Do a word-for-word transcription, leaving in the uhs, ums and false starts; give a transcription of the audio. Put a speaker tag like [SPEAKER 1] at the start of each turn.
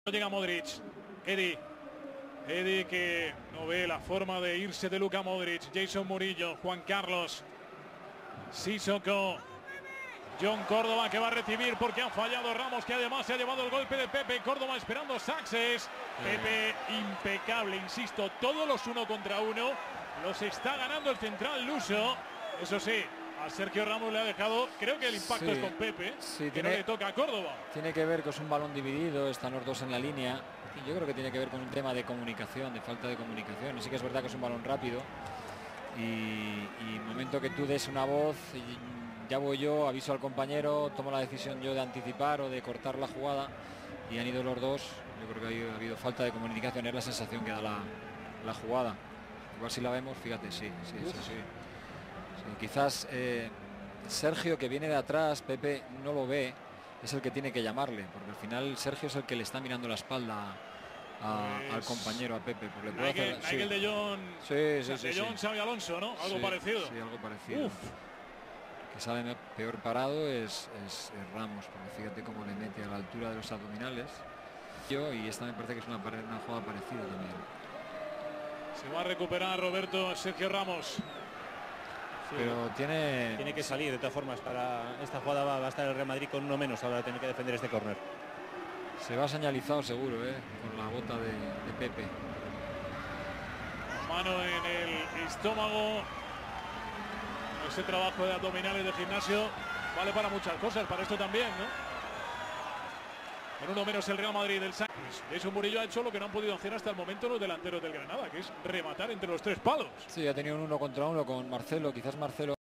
[SPEAKER 1] Llega Modric, Eddie, Eddie que no ve la forma de irse de Luka Modric, Jason Murillo, Juan Carlos, Sissoko, John Córdoba que va a recibir porque ha fallado Ramos, que además se ha llevado el golpe de Pepe. Córdoba esperando Saxes, Pepe impecable, insisto, todos los uno contra uno los está ganando el central luso. Eso sí, a Sergio Ramos le ha dejado, creo que el impacto
[SPEAKER 2] sí,
[SPEAKER 1] es con Pepe,
[SPEAKER 2] sí,
[SPEAKER 1] que
[SPEAKER 2] tiene,
[SPEAKER 1] no le toca a Córdoba.
[SPEAKER 2] Tiene que ver que es un balón dividido, están los dos en la línea. Y yo creo que tiene que ver con un tema de comunicación, de falta de comunicación. Y sí que es verdad que es un balón rápido. Y, y el momento que tú des una voz, ya voy yo, aviso al compañero, tomo la decisión yo de anticipar o de cortar la jugada. Y han ido los dos. Yo creo que ha habido falta de comunicación, es la sensación que da la, la jugada. Igual si la vemos, fíjate, sí, sí, sí, sí. sí quizás eh, Sergio, que viene de atrás, Pepe no lo ve, es el que tiene que llamarle, porque al final Sergio es el que le está mirando la espalda a, pues, al compañero, a Pepe. Porque le puede
[SPEAKER 1] Nigel,
[SPEAKER 2] hacer,
[SPEAKER 1] Nigel
[SPEAKER 2] sí.
[SPEAKER 1] de Jong,
[SPEAKER 2] sí, sí, sí,
[SPEAKER 1] de Jong,
[SPEAKER 2] sí.
[SPEAKER 1] Xabi Alonso, ¿no? Algo
[SPEAKER 2] sí,
[SPEAKER 1] parecido.
[SPEAKER 2] Sí, algo parecido.
[SPEAKER 1] Uf.
[SPEAKER 2] Que sale peor parado es, es, es Ramos, porque fíjate cómo le mete a la altura de los abdominales. Yo, y esta me parece que es una, una jugada parecida también.
[SPEAKER 1] Se va a recuperar Roberto Sergio Ramos.
[SPEAKER 2] Sí, pero tiene
[SPEAKER 3] tiene que salir de todas formas. Para esta jugada va a estar el Real Madrid con uno menos. Ahora tener que defender este córner.
[SPEAKER 2] Se va señalizado seguro, ¿eh? Con la bota de, de Pepe.
[SPEAKER 1] Mano en el estómago. Ese trabajo de abdominales de gimnasio vale para muchas cosas, para esto también, ¿no? Con uno menos el Real Madrid del Sánchez. Jason Murillo ha hecho lo que no han podido hacer hasta el momento los delanteros del Granada, que es rematar entre los tres palos.
[SPEAKER 2] Sí, ha tenido un uno contra uno con Marcelo, quizás Marcelo